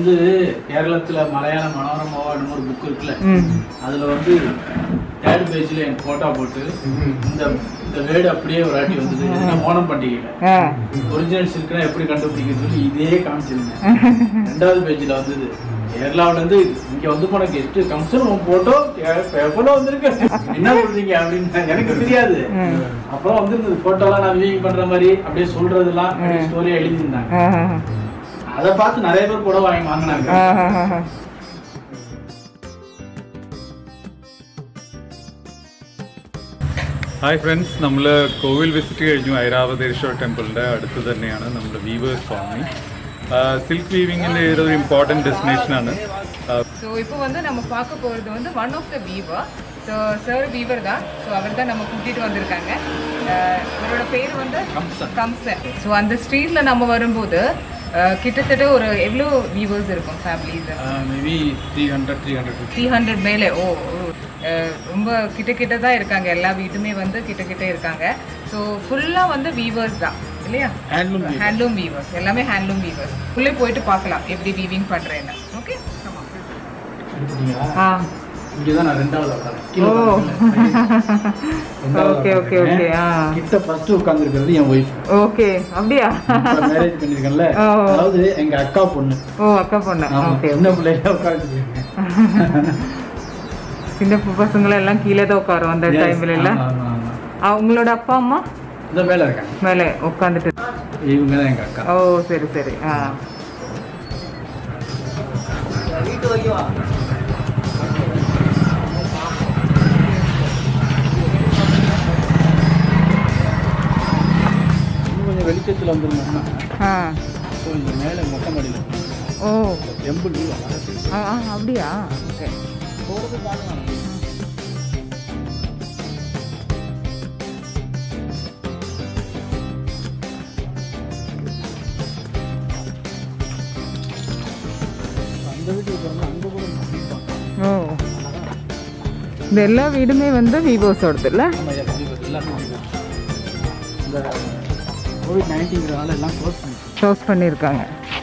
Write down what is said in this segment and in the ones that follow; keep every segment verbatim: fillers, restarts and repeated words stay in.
வந்து கேரளத்துல மலையாள மனோரமாவா ஒரு புக் இருக்குல்ல, அதுல வந்து தேர்ட் பேஜ்ல என் போட்டோ போட்டு இந்த இந்த வேர்டு அப்படியே ஒரு ஆட்டி வந்தது. ஓணம் பண்டிகையில ஒரிஜினல் சில்க்னா எப்படி கண்டுபிடிக்கிறது சொல்லி இதே காமிச்சிருந்தேன். ரெண்டாவது பேஜ்ல வந்தது கேரளாவில இருந்து இங்க வந்து போன கெஸ்ட் கம்சன் உன் போட்டோ பேப்பர்ல வந்திருக்கு, என்ன சொல்றீங்க அப்படின்னு எனக்கு தெரியாது. அப்புறம் வந்து போட்டோலாம் நான் வியூவிங் பண்ற மாதிரி அப்படியே சொல்றதெல்லாம் ஸ்டோரியா எழுதியிருந்தாங்க. அதை பார்த்து நிறைய பேர் கூட வாங்கி வாங்கினாங்க. ഹായ് ഫ്രണ്ട്സ്, നമ്മൾ കോവിൽ വിസിറ്റ് കഴിഞ്ഞു. ഐരാവതേശ്വര ടെമ്പിളിൻ്റെ അടുത്ത് തന്നെയാണ് നമ്മുടെ വീവേഴ്സ് കോളനി. സിൽക്ക് വീവിങ്ങിൻ്റെ ഒരു ഇമ്പോർട്ടൻറ്റ് ഡെസ്റ്റിനേഷനാണ്. ஸோ இப்போ வந்து நம்ம பார்க்க போகிறது வந்து one of the weaver. So sir weaver தான். ஸோ அவர் தான் நம்ம கூட்டிகிட்டு வந்திருக்காங்க. அவரோட பேர் வந்து கம்சன். ஸோ அந்த ஸ்ட்ரீட்டில் நம்ம வரும்போது கிட்டத்தட்ட ஒரு எவ்வளோ வீவர்ஸ் இருக்கும் families? Maybe three hundred three hundred three hundred மேலே. ஓ, ரொம்ப கிட்ட கிட்ட தான் இருக்காங்க. எல்லா வீட்டுமே வந்து கிட்ட கிட்ட இருக்காங்க. ஸோ ஃபுல்லாக வந்து வீவர்ஸ் தான் இல்லையா? ஹேண்ட்லூம் ஹேண்ட்லூம் வீவர்ஸ், எல்லாமே ஹேண்ட்லூம் வீவர்ஸ். உள்ளே போயிட்டு பார்க்கலாம் எப்படி வீவிங் பண்ணுறேன்னு. ஓகே, ஆ இங்கே தான் நான் ரெண்டாவது உட்காரேன். Okay okay okay. ஆ கிட்ட ஃபர்ஸ்ட் உட்கார்ந்திருக்கிறது என் வைஃப். ஓகே, அப்படியா? மேரேஜ் பண்ணிருக்கேன்ல, அதாவது எங்க அக்கா பொண்ணு. ஓ, அக்கா பொண்ணு. ஓகே, சின்ன பிள்ளைல உட்கார்ந்துருக்கேன். சின்ன பசங்களை எல்லாம் கீழே தான் உட்காரும் அந்த டைம்ல இல்ல? உங்களோட அப்பா அம்மா இந்த மேல இருக்காங்க, மேலே உட்காந்துட்டு. இவங்க தான் எங்க அக்கா. ஓ, சரி சரி. ஆ கொஞ்சம் வெளிச்சத்தில் வந்துருந்தோம்னா ஆ கொஞ்சம் மேலே மொட்டை மாடியில். ஓ, டெம்பிள் ஆ ஆ அப்படியா? ஓகே, போகிறது பார்க்கலாம். அந்த வீட்டுக்கு போகிறோம்னா அங்கே கூட. ஓ, இந்த எல்லா வீடுமே வந்து விவோஸோடது இல்லை? இந்த கோவிட் நைன்டீன்கிறனால எல்லாம் க்ளோஸ் பண்ணி க்ளோஸ் பண்ணியிருக்காங்க.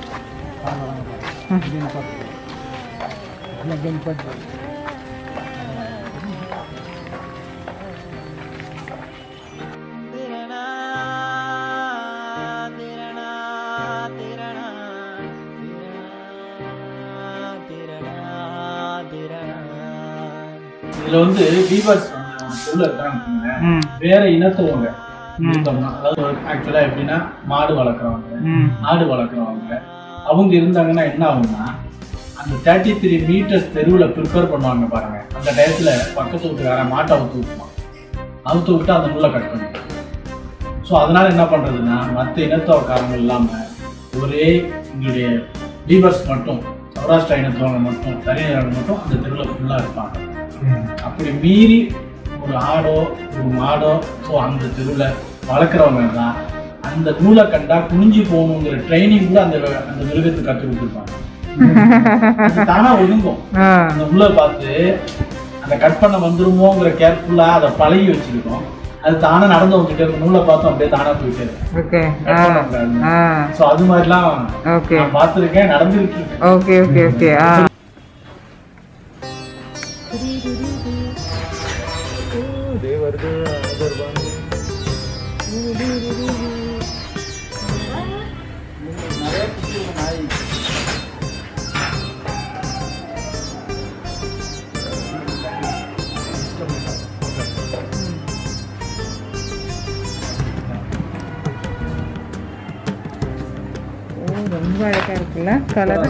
இதுல வந்து வீவர்ஸ் உள்ள இருக்காங்க, வேற இனத்தவங்க. அதாவது ஆக்சுவலா எப்படின்னா மாடு வளர்க்குறவங்க, ஆடு வளர்க்குறவங்க, அவங்க இருந்தாங்கன்னா என்ன ஆகும்னா அந்த தேர்ட்டி த்ரீ மீட்டர்ஸ் தெருவில் ப்ரிப்பேர் பண்ணுவாங்க பாருங்க. அந்த டயத்துல பக்கத்து வீட்டுக்கார மாட்டை அவுத்து விட்டுவான். அவுத்து விட்டு அந்த முள்ளை கட் பண்ணிட்டான். ஸோ அதனால என்ன பண்றதுன்னா மற்ற இனத்தவக்காரங்க இல்லாம ஒரே எங்களுடைய வீவர்ஸ் மட்டும், சௌராஷ்டிரா இனத்தவங்க மட்டும், தனியார் மட்டும் அந்த தெருவில் ஃபுல்லா இருப்பாங்க. அப்படி மீறி ஒரு ஆடோ ஒரு மாடோ ஸோ அந்த தெருவில் வளர்க்குறவங்க தான் அந்த நூலை கண்டா குனிஞ்சு போகணுங்கிற ட்ரைனிங் கூட அந்த அந்த மிருகத்துக்கு கற்றுக் கொடுத்துருப்பாங்க. தானா ஒதுங்கும். அந்த நூலை பார்த்து அந்த கட் பண்ண வந்துருமோங்கிற கேர்ஃபுல்லா அதை பழகி வச்சிருக்கோம். அது தானே நடந்து வந்துட்டு இருக்கும். நூலை பார்த்தோம் அப்படியே தானா போயிட்டு இருக்கும். ஸோ அது மாதிரிலாம் நான் பார்த்துருக்கேன், நடந்துருக்கு. Okay okay okay. ரொம்ப அழகா இருக்குல்ல கலர்.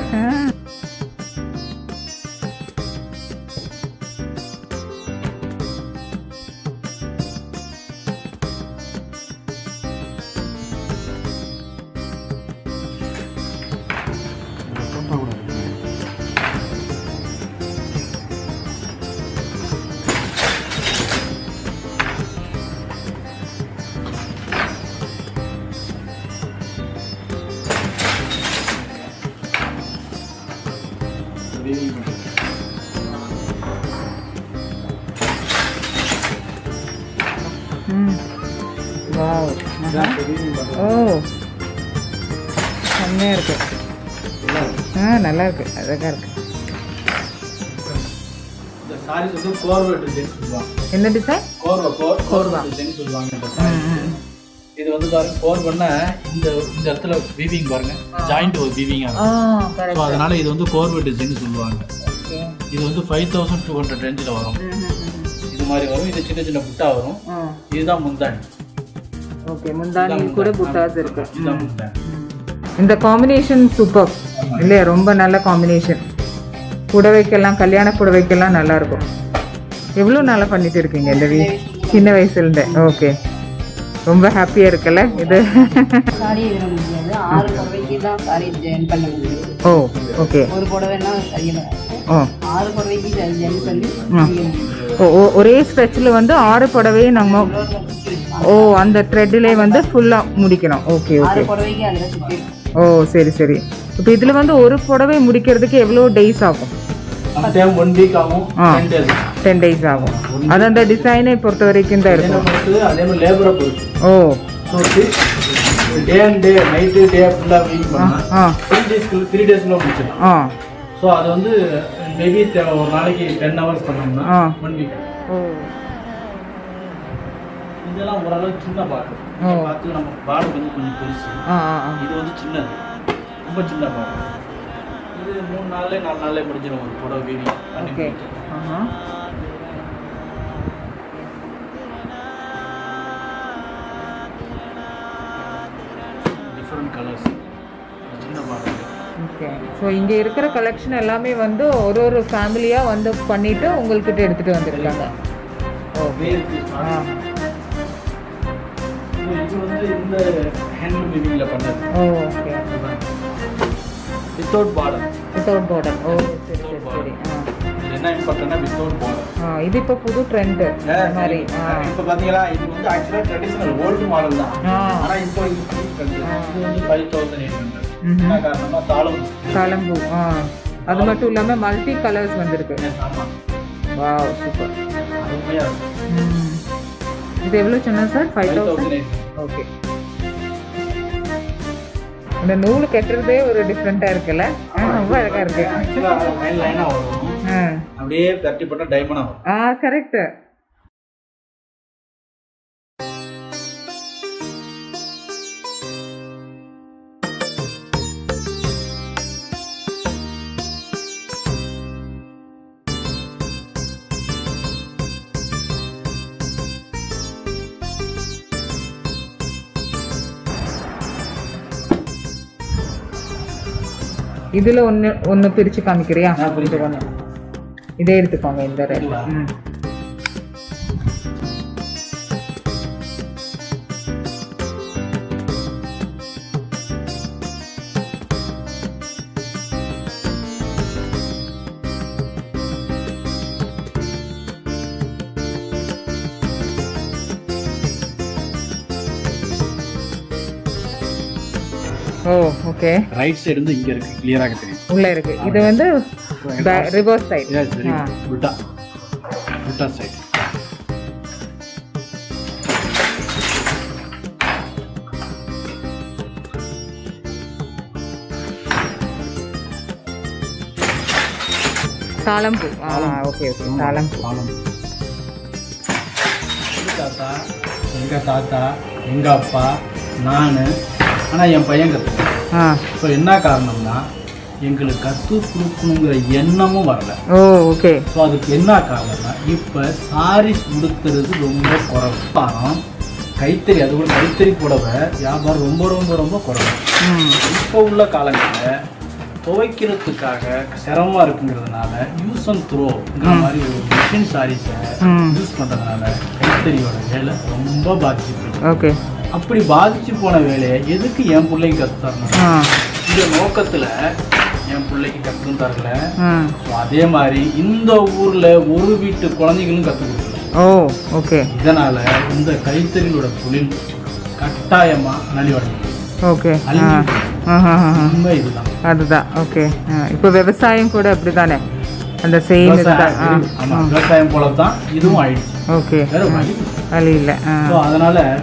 Wow. Oh. செம்மையா இருக்கு. ஆ நல்லா இருக்கு, அழகா இருக்கு. இந்த சாரீஸ் வந்து கோர்வா டிசைன் சொல்லுவாங்க. என்ன டிசைன்? கோர்வா கோர்வா டிசைன் சொல்லுவாங்க. இந்த சாரீஸ் இது வந்து பாருங்க கோர்வன்னா இந்த இந்த இடத்துல வீவிங் பாருங்க, ஜாயிண்ட் ஒரு வீவிங் ஆகும். ஸோ அதனால இது வந்து கோர்வா டிசைன் சொல்லுவாங்க. இது வந்து ஃபைவ் தௌசண்ட் டூ ஹண்ட்ரட் ரேஞ்சில் வரும். இது மாதிரி வரும். இது சின்ன சின்ன புட்டா வரும். இதுதான் முந்தானி. ஓகே, முந்தானி கூட புட்டாஸ் இருக்கு. இதுதான் முந்தானி. இந்த காம்பினேஷன் சூப்பர் இல்லையா? ரொம்ப நல்ல காம்பினேஷன். புடவைக்கெல்லாம், கல்யாண புடவைக்கெல்லாம் நல்லா இருக்கும். எவ்வளோ நாளாக பண்ணிட்டு இருக்கீங்க இந்த வீ சின்ன வயசுலேருந்து? ஓகே, ரொம்ப ஹாப்பியாக இருக்குல்ல இது? சாரி எழுத முடியாது, ஆறு புடவைக்கு தான் சாரி ஜாயின் பண்ண முடியும். Oh okay. ஒரு புடவைன்னா தையல ஓ ஆறு புடவைக்கு ஜாயின் பண்ணி ஓ ஓ ஒரே ஸ்ட்ரெச்சில் வந்து ஆறு புடவையை நம்ம ஓ அந்த த்ரெட்டிலே வந்து ஃபுல்லாக முடிக்கணும். Okay okay. ஆறு புடவைக்கு அதில் சுற்றி. ஓ சரி சரி. இப்போ இதில் வந்து ஒரு புடவை முடிக்கிறதுக்கு எவ்வளோ டேஸ் ஆகும்? ஒன் வீக் ஆகும், டென் டேஸ் ஆகும். அது அந்த டிசைனை பொறுத்த வரைக்கும் தான் இருக்கும். அதே மாதிரி லேபரை பொறுத்து. ஓ day and day night day ஃபுல்லாக வீக் பண்ணால் ஆ த்ரீ டேஸ்க்கு த்ரீ டேஸ்க்குள்ள முடிச்சிடலாம். ஆ ஸோ அது வந்து மேபி ஒரு நாளைக்கு டென் ஹவர்ஸ் பண்ணோம்னா ஆ ஒன் வீக். ஓ இதெல்லாம் ஓரளவுக்கு சின்ன பாட்டு. பார்த்து நம்ம பாடு வந்து கொஞ்சம் பெருசு. ஆ ஆ இது வந்து சின்னது, ரொம்ப சின்ன பாடு. இது மூணு நாள்ல நாலு நாள்ல முடிஞ்சிடும் ஒரு புடவை வீவி. ஓகே. ஆஹா. டிஃப்ரெண்ட் கலர்ஸ், சின்ன பாடு. ஓகே. ஸோ இங்கே இருக்கிற கலெக்ஷன் எல்லாமே வந்து ஒரு ஒரு ஃபேமிலியாக வந்து பண்ணிட்டு உங்கள்கிட்ட எடுத்துகிட்டு வந்திருக்காங்க. ஓகே. ஆ இது வந்து இந்த ஹேண்ட்லூம் வீவிங்ல பண்ணது. Oh okay. Without border. Without border. Oh சரி சரி சரி. ஆ இது என்ன இம்பார்ட்டன்ட்னா வித்தவுட் பார்டர். ஆ இது இப்போ புது ட்ரெண்ட் மாதிரி. ஆ இப்போ பாத்தீங்களா, இது வந்து ஆக்சுவலா ட்ரெடிஷனல் ஓல்டு மாடல் தான். ஆ ஆனா இப்போ இது புது ட்ரெண்ட். இது வந்து ஃபைவ் தௌசண்ட் எயிட் ஹண்ட்ரட். என்ன காரணமா தாளம்பூ. தாளம்பூ. ஆ அது மட்டும் இல்லாமல் மல்டி கலர்ஸ் வந்திருக்கு. ஆமா, வாவ் சூப்பர். அருமையா இருக்கும். ம் இது எவ்வளோ சொன்னா sir? Five five thousand. Thousand eight. Okay. இந்த நூல் கட்டுறதே ஒரு டிஃப்ரெண்ட்டாக இருக்குல்ல? ரொம்ப அழகாக இருக்கு. ஆக்சுவலா லைன் லைனா வரும். ஆ அப்படியே கட்டி போட்டா டைமண்டா வரும். ஆ கரெக்டு. இதில் ஒன்று ஒன்று பிரித்து காமிக்கிறியா? நான் புரிஞ்சு இதே எடுத்துக்கோங்க இந்த ரெண்டு. ம் ஓ ஓகே. ரைட் சைடு வந்து இங்க இருக்கு, கிளியராக தெரியும். உள்ள இருக்கு. இது வந்து reverse side. Yes, very good. உல்டா உல்டா சைடு. தாளம்பூ. ஆ ஓகே ஓகே. தாளம்பூ. தாளம்பூ. தாத்தா, எங்க தாத்தா, எங்க அப்பா, நான், ஆனா என் பையன் கத்து. ஆ ஸோ என்ன காரணம்னா எங்களுக்கு கற்று கொடுக்கணுங்கிற எண்ணமும் வரல. ஓ ஓகே. ஸோ அதுக்கு என்ன காரணம்னா இப்போ சாரீஸ் உடுத்துறது ரொம்ப குறைவு. காரணம் கைத்தறி, அது கூட கைத்தறி புடவை வியாபாரம் ரொம்ப ரொம்ப ரொம்ப குறைவு. இப்போ உள்ள காலங்களில் துவைக்கிறதுக்காக சிரமமாக இருக்குங்கிறதுனால யூஸ் அண்ட் த்ரோங்கிற மாதிரி ஒரு மிஷின் சாரீஸை யூஸ் பண்ணுறதுனால கைத்தறியோட வேலை ரொம்ப பாதிச்சு. ஓகே. அப்படி பாதிச்சு போன வேலையை எதுக்கு என் பிள்ளைக்கு கற்று தரணும்? இந்த நோக்கத்தில் என் பிள்ளைக்கு கற்றுன்னு தரல. ஸோ அதே மாதிரி இந்த ஊரில் ஒரு வீட்டு குழந்தைகளும் கற்றுக் கொடுக்கல. Oh okay. இதனால் இந்த கைத்தறியோட தொழில் கட்டாயமாக நலிவடையும். ஓகே. உண்மை இதுதான். அதுதான். ஓகே. இப்போ விவசாயம் கூட அப்படி தானே? அந்த சேம் இதுதான். ஆமாம், விவசாயம் போல தான் இதுவும் ஆயிடுச்சு. ஓகே. வேற வழி வழி இல்லை. ஸோ அதனால்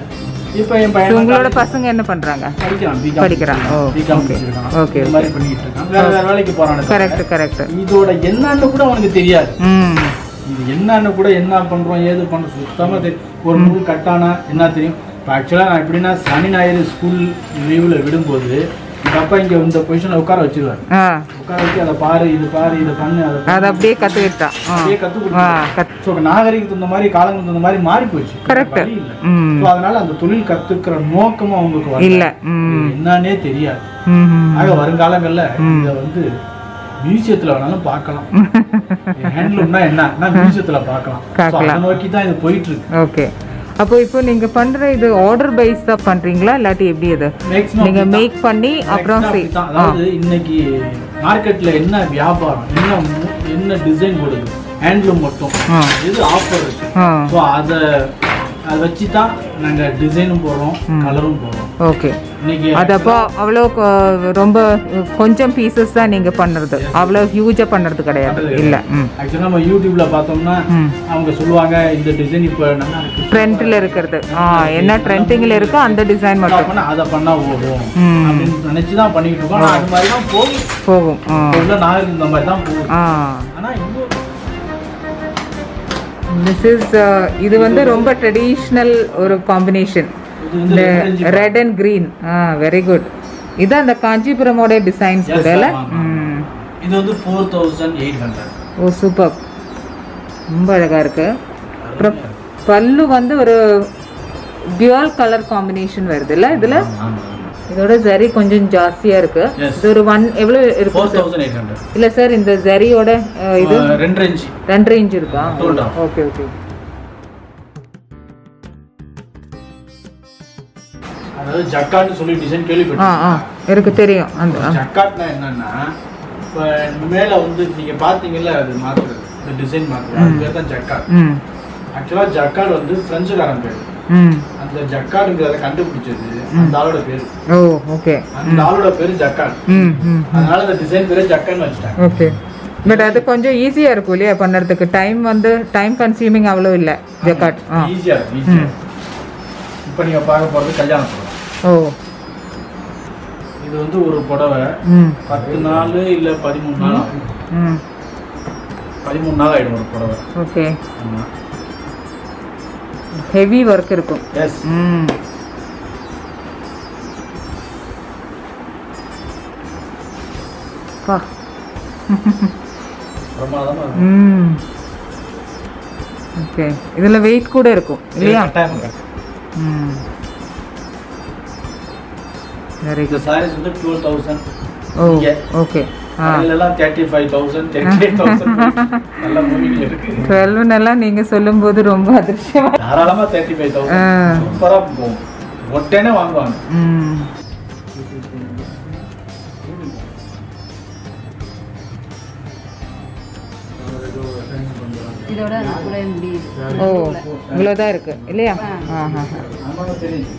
இப்போ என் So, பையன் உங்களோட பசங்க என்ன பண்றாங்க? படிக்கிறான், பிகாம் படிக்கிறான். Oh, BCom okay. படிச்சிருக்கான். Okay, இந்த மாதிரி பண்ணிட்டு இருக்கான். வேற வேற வேலைக்கு போறானே தவிர, கரெக்ட் கரெக்ட். இதோட என்னன்னு கூட அவனுக்கு தெரியாது. ம் இது என்னன்னு கூட என்ன பண்றோம் ஏது பண்றோம் சுத்தமா தெரியும். ஒரு நூல் கட்டானா என்ன தெரியும். இப்போ ஆக்சுவலாக நான் எப்படின்னா சனி ஞாயிறு ஸ்கூல் லீவில் விடும்போது எங்கள் அப்பா இங்கே இந்த பொசிஷனில் உட்கார வச்சிருவாரு. ஆ உட்கார வச்சு அதை பாரு இது பாரு இதை பண்ணு அதை அதை அப்படியே கற்றுக்கிட்டான். அப்படியே கற்றுக் கொடுத்து ஸோ நாகரிகத்துக்கு தகுந்த மாதிரி காலங்களுக்கு தகுந்த மாதிரி மாறி போச்சு. கரெக்ட். வழி இல்லை. ம் ஸோ அதனால அந்த தொழில் கற்றுக்கிற நோக்கமும் அவங்களுக்கு வரல. இல்லை. ம் என்னன்னே தெரியாது. ம் ஆக வருங்காலங்களில் இதை வந்து மியூசியத்தில் வேணாலும் பார்க்கலாம். ஹேண்ட்லூம்னா என்ன மியூசியத்தில் பார்க்கலாம். So அதை நோக்கி தான் இது போயிட்டு இருக்கு. ஓகே. அப்போ இப்போ நீங்க பண்ற இது ஆர்டர் பேஸ் தான் பண்றீங்களா இல்லாட்டி எப்படி அது Maximum நீங்க அப்படிதான். மேக் பண்ணி அப்புறம் Maximum அப்படிதான். அதாவது இன்னைக்கு மார்க்கெட்ல என்ன வியாபாரம் என்ன மு- என்ன டிசைன் போடுது ஹேண்ட்லூம் மட்டும் ஆ. எது ஆஃபர் இருக்கு ஆ ஸோ அதை அதை வச்சு தான் நாங்கள் டிசைனும் போடுறோம் கலரும் போடுறோம். ஓகே. இன்னைக்கு அது அப்போ அவ்வளோ கொ- ரொம்ப கொஞ்சம் பீசஸ் தான் நீங்க பண்ணுறது, அவ்வளோ ஹியூஜா பண்ணுறது கிடையாது. இல்லை. ம் ஆக்சுவலாக நம்ம யூடியூப்ல பார்த்தோம்னா ம் அவங்க சொல்லுவாங்க இந்த டிசைன் இப்போ நல்லா இருக்கு ட்ரெண்டில் இருக்கிறது. ஆ என்ன ட்ரெண்டிங்கில் இருக்கோ அந்த டிசைன் மட்டும் பண்ணா அதை பண்ணா போதும் ம் அப்படின்னு நினைச்சு தான் பண்ணிக்கிட்டு இருக்கோம். ஆனா அது மாதிரி தான் போகும். போகும். ஆ உள்ள நாகரிகம் இந்த மாதிரி தான் போகுது. ஆ ஆனா இன்னும் திஸ் இஸ் இது வந்து ரொம்ப ட்ரெடிஷ்னல் ஒரு காம்பினேஷன். இது வந்து இந்த ரெட் அண்ட் கிரீன். ஆ வெரி குட். இது அந்த காஞ்சிபுரமோட டிசைன்ஸ் கூட இல்ல? ம் இது வந்து four thousand eight hundred. Oh super. ரொம்ப அழகா இருக்கு. அப்புறம் பல்லு வந்து ஒரு டியூவல் கலர் காம்பினேஷன் வருது இல்ல இதுல? இதோட ஜரி கொஞ்சம் ஜாஸ்தியா இருக்கு. இது ஒரு ஒன் எவ்வளவு இருக்கு? Four thousand eight hundred. இல்ல சார் இந்த ஜரியோட இது ரெண்டு இன்ச் ரெண்டு இன்ச் இருக்கா? Total. Okay okay. அதாவது ஜக்காட்னு சொல்லி டிசைன் ஆ கேள்விப்பட்டேன். ஆ இருக்கு தெரியும். அந்த ஜக்காட்னா என்னன்னா இப்போ மேல வந்து நீங்க பாத்தீங்கல்ல அது மாத்துறது இந்த டிசைன் மாத்துறது அது பேர் தான் ஜக்காட். ம் ஆக்சுவலா ஜக்காட் வந்து பிரெஞ்சுக்காரன் பேர். ம் அந்த ஜக்காடுங்கிறத கண்டுபிடிச்சது அந்த ஆளோட பேரு. Oh okay. அந்த ஆளோட பேரு ஜக்காட். ம் ம் அதனால அந்த டிசைன் பேரே ஜக்கான்னு வச்சுட்டாங்க. ஓகே. பட் அது கொஞ்சம் ஈஸியாக இருக்கும் இல்லையா பண்ணுறதுக்கு? டைம் வந்து டைம் கன்சியூமிங் அவ்வளோ இல்லை ஜக்காட். ஆ ஈஸியா இருக்கும் ஈஸியா. இப்போ நீங்க பார்க்க போறது கல்யாண புடவை. ஓ இது வந்து ஒரு புடவை ம் பத்து நாள் இல்ல பதிமூணு நாள் ஆகும். ம் பதிமூணு நாள் ஆயிடும் ஒரு புடவை. ஓகே. ஆமா. ஹெவி ஒர்க் இருக்கும். எஸ். ம் பா பிரமாதமா இருக்கும். ம் ஓகே. இதில் வெயிட் கூட இருக்கும் இல்லையா? கட்டாயமா. ம் வெரி இந்த குட். சாரீஸ் வந்து டுவெல் தௌசண்ட். Oh okay. ஆ எல்லாம் thirty five thousand thirty eight thousand நல்ல மூவிங்ல இருக்கு. டுவெல்வ்னெல்லாம் நீங்கள் சொல்லும்போது ரொம்ப அதிர்ஷ்டமா. தாராளமா தேர்ட்டி ஃபைவ் தௌசண்ட் சூப்பரா போகும். ஒட்டேனே வாங்குவாங்க. ம் இதோட நாக்குடைய முடியுது. ஓ இவ்வளோதான் இருக்கு இல்லையா? ஆ ஆ ஆமாங்க தெரியும்.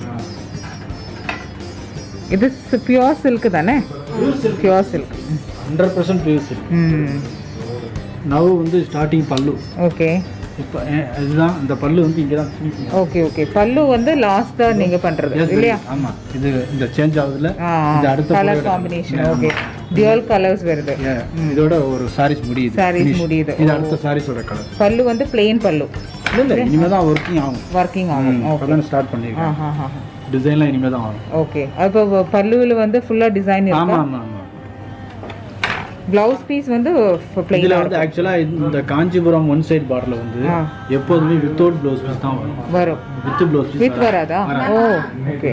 இது பியோர் சில்க் தானே? Pure silk. Hundred percent pure silk. ம் நவ் வந்து ஸ்டார்டிங் பல்லு. ஓகே இப்போ இதுதான் இந்த பல்லு வந்து இங்கே தான் finishing. Okay okay. பல்லு வந்து லாஸ்ட் தான் நீங்கள் பண்ணுறது இல்லையா? ஆமா இது இந்த சேஞ்ச் ஆகுதுல ஆ இந்த அடுத்த colour combination. Okay. Dual colours வருது. இதோட ஒரு சாரீஸ் முடியுது. சாரீஸ் Finish. முடியுது. இது அடுத்த சாரீஸோட கலர். பல்லு வந்து பிளெயின் பல்லு இல்ல இல்ல இனிமே தான் ஒர்க்கிங் ஆகும். ஒர்க்கிங் ஆகும். ஓகே. இப்பதான் ஸ்டார்ட் ஆ பண்ணிருக்கேன். ஆ ஆ டிசைன்லாம் இனிமே தான் ஆகும். ஓகே. அப்போ பல்லுவில் வந்து ஃபுல்லாக டிசைன் ஆமா இருக்கு. ஆமா ஆமா. ப்ளவுஸ் பீஸ் வந்து இதுல பிளெயினாக வந்து ஆக்சுவலா இந்த காஞ்சிபுரம் ஒன் சைடு பார்டர்ல வந்து ஆ. எப்போதுமே வித்தவுட் ப்ளவுஸ் பீஸ் தான் வரும். வரும். வித் ப்ளவுஸ் பீஸ் வித் வராதா? ஓ ஓகே.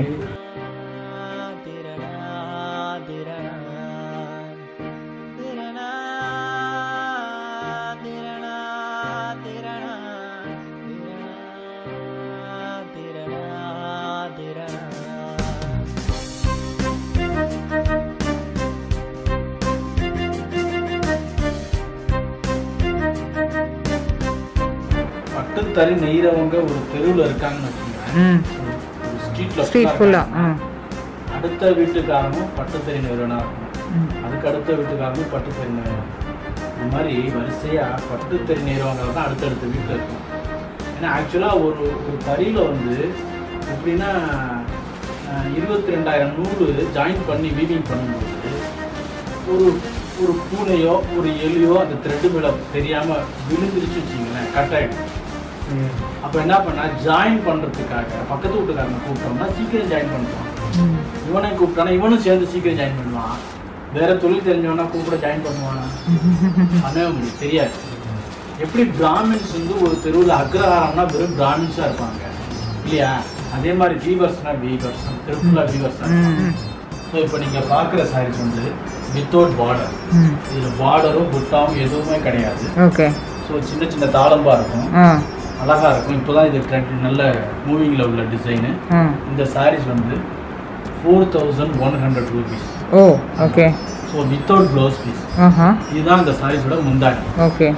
பட்டுத்தறி நெய்றவங்க ஒரு தெருவில் இருக்காங்கன்னு வச்சுக்கோங்க. ம் ஒரு ஸ்ட்ரீட்ல ஸ்ட்ரீட் ஃபுல்லாக. ம் அடுத்த வீட்டுக்காரனும் பட்டுத்தறி நிறுவனா இருக்கும். ம் அதுக்கு அடுத்த வீட்டுக்காரனும் பட்டுத்தறி நிறுவனம். இந்த மாதிரி வரிசையா பட்டுத்தறி நெய்றவங்க தான் அடுத்தடுத்த வீட்டில் இருக்கும். ஏன்னா ஆக்சுவலாக ஒரு ஒரு தறியில் வந்து எப்படின்னா இருபத்தி ரெண்டாயிரம் நூறு ஜாயின் பண்ணி வீவிங் பண்ணும்போது ஒரு ஒரு பூனையோ ஒரு எலியோ அந்த த்ரெட்டு மேலே தெரியாமல் விழுந்துருச்சு வச்சிங்களேன், கட் ஆகிடும். அப்போ என்ன பண்ணால் ஜாயின் பண்ணுறதுக்காக பக்கத்து வீட்டுக்காரனை கூப்பிட்டோம்னா சீக்கிரம் ஜாயின் பண்ணுவான். இவனையும் கூப்பிட்டானா இவனும் சேர்ந்து சீக்கிரம் ஜாயின் பண்ணுவான். வேற தொழில் தெரிஞ்சவனா கூப்பிட ஜாயின் பண்ணுவானா? பண்ணவே முடியும், தெரியாது. எப்படி பிராமின்ஸ் வந்து ஒரு தெருவில் அக்ரஹாரம்னா வெறும் பிராமின்ஸாக இருப்பாங்க இல்லையா, அதே மாதிரி வீவர்ஸ்னா வீவர்ஸ், திருப்புலா வீவர்ஸ். ஸோ இப்போ நீங்கள் பார்க்குற சாரீஸ் வந்து வித்தவுட் பார்டர், இதில் பார்டரும் புட்டாவும் எதுவுமே கிடையாது. ஓகே. ஸோ சின்ன சின்ன தாளம்பா இருக்கும், அழகாக இருக்கும். இப்போ தான் இது ட்ரெண்ட், நல்ல மூவிங்கில் உள்ள டிசைனு. இந்த சாரீஸ் வந்து four thousand one hundred rupees. Oh okay. So without blouse piece. இதுதான் இந்த சாரீஸோட முந்தானி. Okay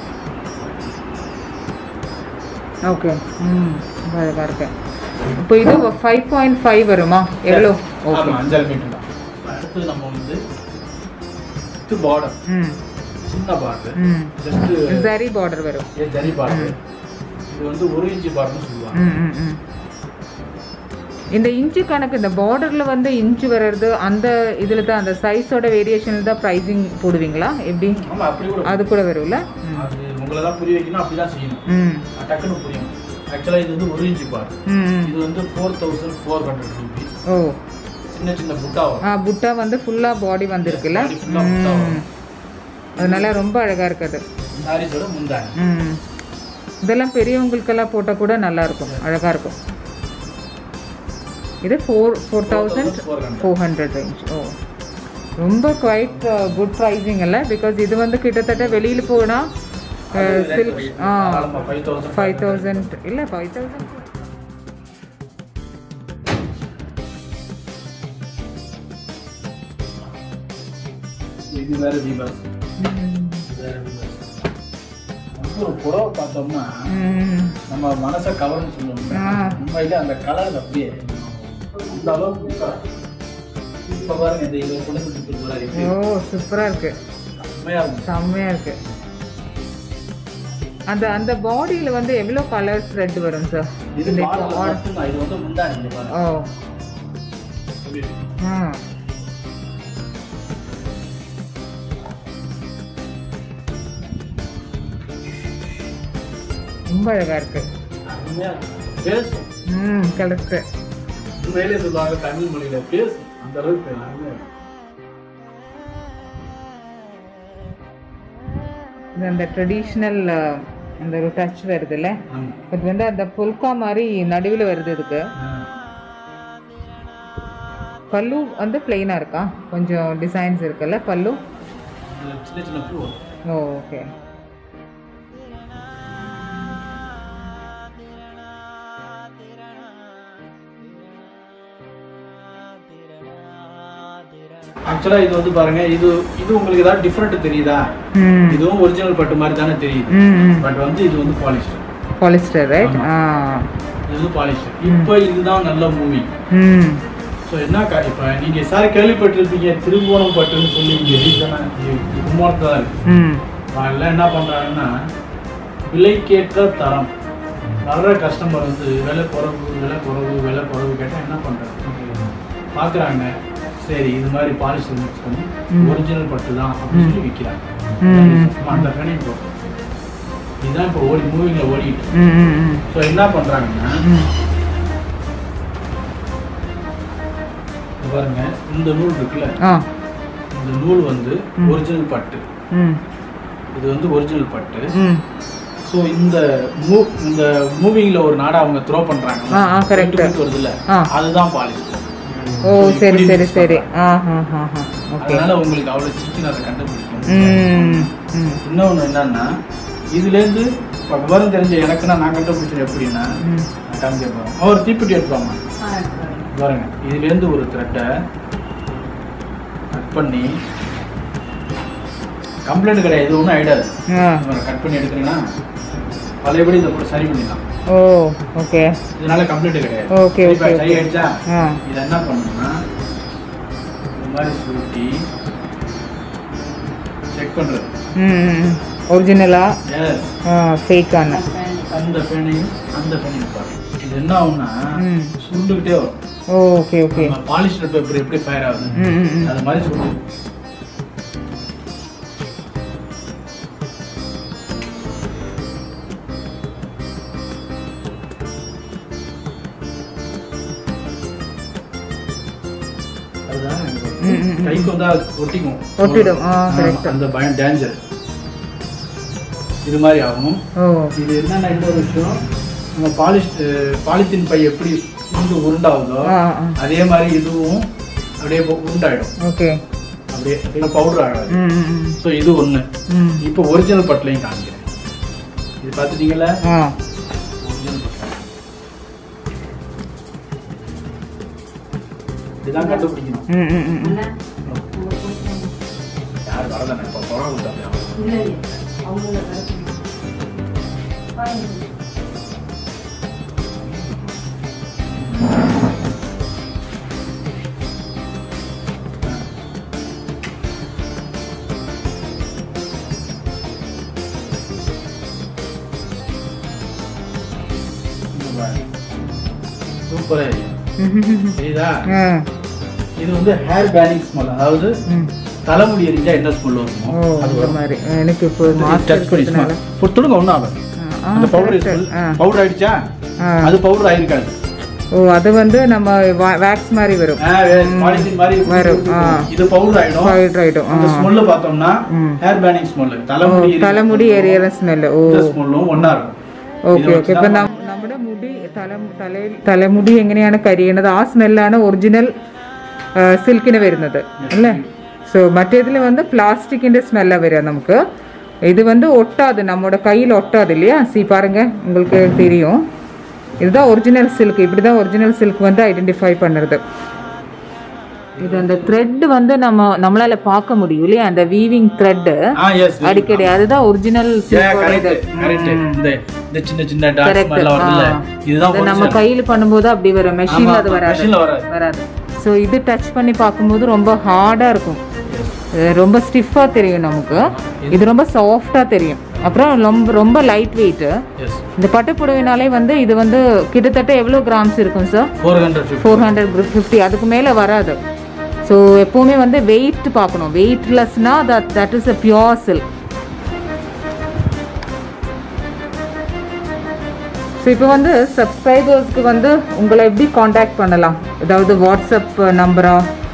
okay. ம் அழகாக இருக்கு. இப்போ இது ஃபைவ் பாயிண்ட் ஃபைவ் வருமா? எவ்வளோ? ஓகே, அஞ்சல் மீட்டர் தான். அடுத்து நம்ம வந்து இது பார்டர், ம் சின்ன பார்டர், ம் ஜஸ்ட் ஜரி பார்டர் வரும். A zari border. இது வந்து ஒரு இன்ச்சு பார்டர்னு சொல்லுவாங்க. ம் ம் ம் இந்த இன்ச்சு கணக்கு, இந்த பார்டரில் வந்து இன்ச்சு வர்றது அந்த இதில் தான், அந்த சைஸோட வேரியேஷனில் தான் ப்ரைஸிங் போடுவீங்களா எப்படி? ஆமாம், அப்படி கூட அது கூட வரும்ல. அது உங்களை தான் புரிய வைக்கணும், அப்படி தான் செய்யணும். ம் டக்குன்னு புரியும். ஆக்சுவலாக இது வந்து ஒரு இன்ச்சு பார்டர். ம் இது வந்து four thousand four hundred rupees. Oh, சின்ன சின்ன புட்டா வரும். ஆ புட்டா வந்து ஃபுல்லாக பாடி வந்திருக்குல்ல. ம் அதனால ரொம்ப அழகாக இருக்குது சாரீஸோட முந்தானி. ம் இதெல்லாம் பெரியவங்களுக்கெல்லாம் போட்டால் கூட நல்லாயிருக்கும், அழகாக இருக்கும். இது four four thousand four hundred range. Oh ரொம்ப குவைட் குட் ப்ரைஸிங் இல்லை, பிகாஸ் இது வந்து கிட்டத்தட்ட வெளியில் போனால் சில்க் ஆ ஃபைவ் தௌசண்ட் இல்லை ஃபைவ் தௌசண்ட் இது வேற வீவர்ஸ். வேற வீவர்ஸ். ஒரு புடவை பார்த்தோம்னா நம்ம மனசை கவர்னு சொல்லுவோம். உண்மையிலே அந்த கலர் அப்படியே இந்த அளவுக்கு இப்போ பாருங்க, இந்த இது கொண்டு கொடுத்து போறாரு. ஓ சூப்பராக இருக்கு, செம்மையா இருக்கும், செம்மையாக இருக்கு. அந்த அந்த பாடியில் வந்து எவ்வளோ கலர்ஸ் ரெட் வரும் சார்? இது மட்டும்தான். இது வந்து முந்தானி. இங்க பாருங்க. ஓ ஆ ரொம்ப அழகா இருக்கு. பேசும். ம் கரெக்ட். உண்மையிலே சொல்லுவாங்க தமிழ் மொழியில பேசும், அந்த அளவுக்கு எல்லாருமே. அந்த ட்ரெடிஷ்னல் அந்த ஒரு டச் வருதுல்ல, இது வந்து அந்த புல்கா மாதிரி நடுவில் வருது. இதுக்கு பல்லு வந்து பிளெயினா இருக்கா? கொஞ்சம் டிசைன்ஸ் இருக்குல்ல பல்லு. சின்ன சின்ன பூ. Oh okay. ஆக்சுவலா இது வந்து பாருங்க, இது இது உங்களுக்கு ஏதாவது டிஃபரெண்ட் தெரியுதா? இதுவும் ஒரிஜினல் பட்டு மாதிரி தானே தெரியுது, பட் வந்து இது வந்து பாலிஸ்டர். Polyester right. ஆ இது வந்து பாலிஸ்டர். இப்போ இதுதான் நல்ல மூவி. ம் ஸோ என்ன இப்போ நீங்கள் சார் கேள்விப்பட்டிருப்பீங்க திருவோணம் பட்டுன்னு சொல்லி இங்கே ரீசனாக கும்பகோணத்தில் தான் இருக்குது. எல்லாம் என்ன பண்ணுறாங்கன்னா விலைக்கேற்ற தரம். வர்ற கஸ்டமர் வந்து விலை குறவு விலை குறவு விலை குறவு கேட்டால் என்ன பண்ணுறாங்க, பார்க்குறாங்க, சரி இது மாதிரி பாலிஸ்டர் மிக்ஸ் பண்ணி ஒரிஜினல் பட்டு தான் அப்படின்னு சொல்லி விற்கிறாங்க. அந்த ஃபேனையும் போகும். இதுதான் இப்போ ஓடி மூவிங்கில் ஓடிட்டு. ஸோ என்ன பண்ணுறாங்கன்னா பாருங்க, இந்த நூல் இருக்குல்ல, இந்த நூல் வந்து ஒரிஜினல் பட்டு. இது வந்து ஒரிஜினல் பட்டு. ஸோ இந்த மூவ் இந்த மூவிங்கில் ஒரு நாடா அவங்க த்ரோ பண்ணுறாங்க, கரெக்ட் வருதுல்ல, அதுதான் பாலிஸ்டர். ஓ சரி சரி சரி. அதனால உங்களுக்கு அவ்வளோ சீக்கிரம் அதை கண்டுபிடிக்கும். இன்னொன்று என்னன்னா, இதுலேருந்து இப்போ விவரம் தெரிஞ்ச எனக்குன்னா நான் கண்டுபிடிச்சது எப்படின்னா, நான் காமிக்க போகிறேன். அவர் தீப்பெட்டி எடுத்துவாங்க பாருங்க, இதுலேருந்து ஒரு த்ரெட்டை கட் பண்ணி, கம்ப்ளைண்ட் கிடையாது, இது ஒன்றும் ஆகிடாது. கட் பண்ணி எடுக்கிறீங்கன்னா பழையபடி இதை போட்டு சரி பண்ணிடலாம். Oh okay. இதனால கம்ப்ளைண்ட் கிடையாது. Okay okay. சரி ஆயிடுச்சா? இதை என்ன பண்ணணும்னா இந்த மாதிரி சுருட்டி செக் பண்ணுறது. ம் ஒரிஜினலா எஸ் ஃபேக்கான அந்த ஃபேனையும் அந்த ஃபேனையும் பாருங்க. இது என்ன ஆகும்னா சுருண்டுகிட்டே வரும். Okay okay. பாலிஸ்டர் பேப்பர் எப்படி ஃபயர் ஆகுது அது மாதிரி சுருண்டு. கைக்கு வந்தா ஒட்டிக்கும் ஒட்டிடும். கரெக்ட். அந்த பயம் டேஞ்சர். இது மாதிரி ஆகும். இது என்னன்னா இன்னொரு விஷயம், நம்ம பாலிஷ் பாலித்தீன் பை எப்படி சுண்டு உருண்டாகுதோ அதே மாதிரி இதுவும் அப்படியே உருண்டாயிடும். ஓகே. அப்படியே பவுடர் ஆகாது. ஸோ இது ஒன்று. இப்போ ஒரிஜினல் பட்லையும் காமிக்கிறேன். இது பார்த்துட்டீங்களா? ஒரிஜினல் பட்லை இதுதான் கண்டுபிடிக்கணும். யார் வரதானே இப்போ கொரோனா கொடுத்தாங்க. சூப்பரா சரிதா? இது வந்து ஹேர் பேனிங் ஸ்மெல், அதாவது தலைமுடி எரிஞ்சா என்ன ஸ்மெல் வருமோ அது மாதிரி. எனக்கு இப்போ மாஸ்டர் கொடுத்தனால கொடுத்துடுங்க ஒன்றும் ஆகும். அந்த பவுடர் பவுடர் ஆயிடுச்சா? அது பவுடர் ஆயிருக்காது. ஓ, அது வந்து நம்ம வேக்ஸ் மாதிரி வரும், பாலித்தீன் மாதிரி வரும். இது பவுடர் ஆயிடும். பவுடர் ஆயிடும். அந்த ஸ்மெல் பார்த்தோம்னா ஹேர் பேனிங் ஸ்மெல், தலைமுடி தலைமுடி எரியற ஸ்மெல். ஓ, ஸ்மெல்லும் ஒண்ணா இருக்கும். Okay okay. ഇപ്പം നമ്മുടെ മുടി തല തലയിൽ തലമുടി എങ്ങനെയാണ് കരിയണത് ആ സ്മെല്ലാണ് ഒറിജിനൽ സിൽക്കിന് വരുന്നത് അല്ലേ? ஸோ மற்றதில் வந்து பிளாஸ்டிக்கிൻ്റെ ஸ்மெல்லாக வரும் நமக்கு. இது வந்து ஒட்டாது, நம்மளோட கையில் ஒட்டாது இல்லையா? சி பாருங்க, உங்களுக்கு தெரியும். இதுதான் ஒரிஜினல் சில்க். இப்படி தான் ஒரிஜினல் சில்க் வந்து ஐடென்டிஃபை பண்ணுறது. இது அந்த த்ரெட் வந்து நம்ம நம்மளால பார்க்க முடியும் இல்லையா? அந்த வீவிங் த்ரெட் அடிக்கடி, அதுதான் ஒரிஜினல் நம்ம கையில பண்ணும்போது அப்படி வரும். மெஷின்ல அது வராது வராது ஸோ இது டச் பண்ணி பார்க்கும்போது ரொம்ப ஹார்டா இருக்கும், ரொம்ப ஸ்டிஃபா தெரியும் நமக்கு. இது ரொம்ப சாஃப்டா தெரியும். அப்புறம் ரொம்ப ரொம்ப லைட் வெயிட். இந்த பட்டு புடவைனாலே வந்து இது வந்து கிட்டத்தட்ட எவ்வளோ கிராம்ஸ் இருக்கும் சார்? ஃபோர் ஹண்ட்ரட் ஃபிஃப்டி அதுக்கு மேலே வராது. ஸோ எப்போவுமே வந்து வெயிட் பார்க்கணும். வெயிட்லெஸ்னா that that is a pure silk. So இப்போ வந்து சப்ஸ்கிரைபர்ஸ்க்கு வந்து உங்களை எப்படி காண்டாக்ட் பண்ணலாம்? ஏதாவது வாட்ஸ்அப் நம்பரா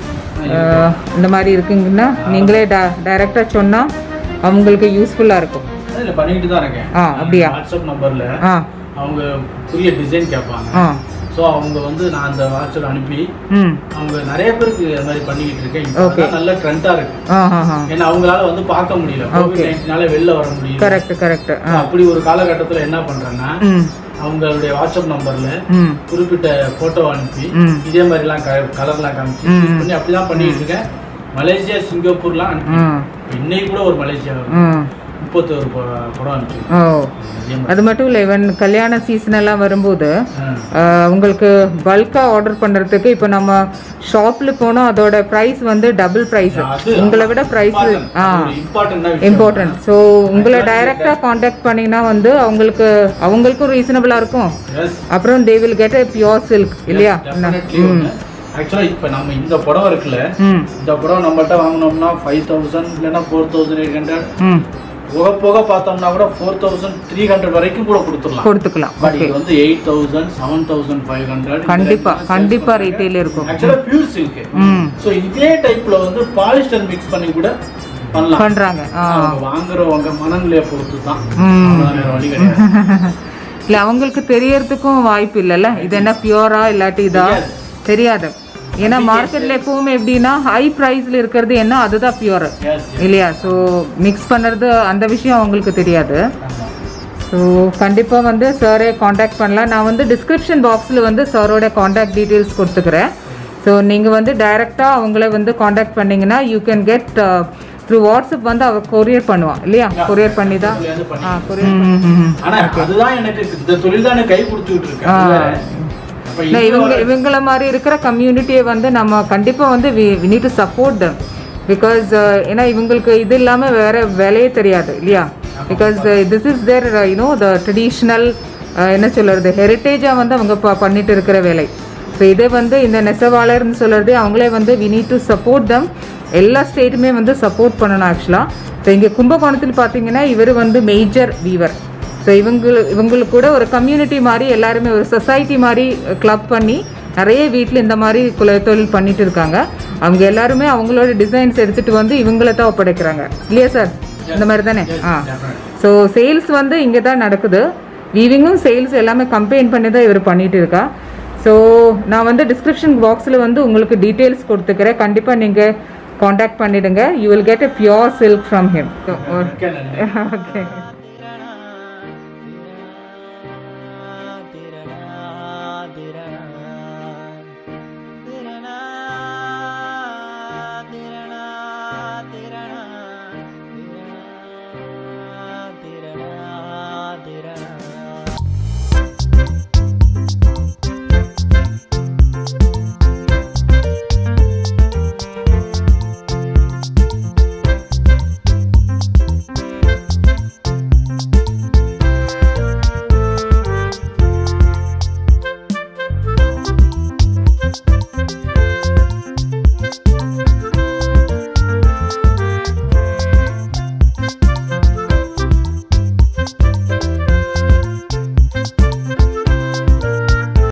இந்த மாதிரி இருக்குங்கன்னா நீங்களே டைரெக்டாக சொன்னால் அவங்களுக்கு யூஸ்ஃபுல்லாக இருக்கும். பண்ணிட்டு தான் இருக்கேன். ஆ, அப்படியா? வாட்ஸ்அப் நம்பரில் ஆ அவங்க புதிய டிசைன் கேட்பாங்க. ஆ, ஸோ அவங்க வந்து நான் அந்த வாட்ஸ்அப் அனுப்பி அவங்க நிறைய பேருக்கு அது மாதிரி பண்ணிக்கிட்டு இருக்கேன். ஓகே, நல்ல ட்ரெண்டாக இருக்கு. ஏன்னா அவங்களால வந்து பார்க்க முடியல, கோவிட் நைன்டீனால வெளில வர முடியல. Correct correct. அப்படி ஒரு காலகட்டத்தில் என்ன பண்றேன்னா அவங்களுடைய வாட்ஸ்அப் நம்பர்ல குறிப்பிட்ட போட்டோ அனுப்பி இதே மாதிரி எல்லாம் கலர்லாம் காமிச்சு பண்ணி அப்படிதான் பண்ணிட்டு இருக்கேன். மலேசியா, சிங்கப்பூர்லாம் அனுப்பி இன்னைக்கு கூட ஒரு மலேசியா முப்பத்தோரு படம் அனுப்பிச்சு. அது மட்டும் இல்லை, ஈவன் கல்யாண சீசன் எல்லாம் வரும்போது உங்களுக்கு பல்காக ஆர்டர் பண்ணுறதுக்கு இப்போ நம்ம ஷாப்பில் போனோம், அதோட ப்ரைஸ் வந்து டபுள் ப்ரைஸ், உங்களை விட ப்ரைஸ் ஆ இம்பார்ட்டன்ட். ஸோ உங்களை டைரெக்டாக காண்டாக்ட் பண்ணிங்கன்னா வந்து அவங்களுக்கு அவங்களுக்கும் ரீசனபிளாக இருக்கும். அப்புறம் they will get a pure silk இல்லையா? ஆக்சுவலாக இப்போ நம்ம இந்த புடவை இருக்குல்ல, இந்த புடவை நம்மகிட்ட வாங்கினோம்னா ஃபைவ் தௌசண்ட் இல்லைன்னா ஃபோர் தௌசண்ட் எயிட் ஹண்ட்ரட் போக போக பார்த்தோம்னா கூட ஃபோர் தௌசண்ட் த்ரீ ஹண்ட்ரட் வரைக்கும் கூட கொடுத்துடலாம் கொடுத்துக்கலாம். பட் இது வந்து eight thousand seven thousand five hundred கண்டிப்பா கண்டிப்பா ரீட்டைல் இருக்கும். ஆக்சுவலா பியூர் சில்க். ஸோ இதே டைப்ல வந்து பாலிஸ்டர் மிக்ஸ் பண்ணி கூட பண்ணலாம் பண்றாங்க. வாங்குறவங்க மனநிலையை பொறுத்து தான், வழி கிடையாது. இல்லை அவங்களுக்கு தெரியறதுக்கும் வாய்ப்பு இல்லைல்ல, இது என்ன பியூரா இல்லாட்டி இதா தெரியாது. ஏன்னா மார்க்கெட்ல எப்பவுமே எப்படின்னா ஹை ப்ரைஸ்ல இருக்கிறது என்ன அதுதான் பியூர் இல்லையா? ஸோ மிக்ஸ் பண்ணுறது அந்த விஷயம் அவங்களுக்கு தெரியாது. ஸோ கண்டிப்பாக வந்து சாரே காண்டாக்ட் பண்ணலாம். நான் வந்து டிஸ்கிரிப்ஷன் பாக்ஸில் வந்து சாரோட காண்டாக்ட் டீட்டெயில்ஸ் கொடுத்துக்கிறேன். ஸோ நீங்கள் வந்து டைரெக்டாக அவங்கள வந்து காண்டாக்ட் பண்ணிங்கன்னா you can get through WhatsApp வந்து அவ கொரியர் பண்ணுவான் இல்லையா? கொரியர் பண்ணி தான் இவங்க இவங்கள மாதிரி இருக்கிற கம்யூனிட்டியை வந்து நம்ம கண்டிப்பாக வந்து we need to support them. Because ஏன்னா இவங்களுக்கு இது இல்லாமல் வேற வேலையே தெரியாது இல்லையா? Because this is their you know the traditional என்ன சொல்கிறது ஹெரிட்டேஜாக வந்து அவங்க ப பண்ணிட்டு இருக்கிற வேலை. ஸோ இதே வந்து இந்த நெசவாளர்னு சொல்கிறது அவங்களே வந்து we need to support them. எல்லா ஸ்டேட்டுமே வந்து சப்போர்ட் பண்ணணும் ஆக்சுவலாக. ஸோ இங்கே கும்பகோணத்தில் பார்த்தீங்கன்னா இவர் வந்து மேஜர் வீவர். ஸோ இவங்க இவங்களுக்கு கூட ஒரு கம்யூனிட்டி மாதிரி எல்லாருமே ஒரு சொசைட்டி மாதிரி கிளப் பண்ணி நிறைய வீட்டில் இந்த மாதிரி குல தொழில் பண்ணிட்டு இருக்காங்க. அவங்க எல்லாருமே அவங்களோட டிசைன்ஸ் எடுத்துகிட்டு வந்து இவங்கள தான் ஒப்படைக்கிறாங்க இல்லையா சார்? இந்த மாதிரி தானே? ஆ ஸோ சேல்ஸ் வந்து இங்கே தான் நடக்குது. வீவிங்கும் சேல்ஸ் எல்லாமே கம்பைன் பண்ணி தான் இவர் பண்ணிட்டு இருக்கா. ஸோ நான் வந்து டிஸ்கிரிப்ஷன் பாக்ஸில் வந்து உங்களுக்கு டீட்டெயில்ஸ் கொடுத்துக்கிறேன். கண்டிப்பாக நீங்கள் காண்டாக்ட் பண்ணிடுங்க. You will get a pure silk from him. Okay.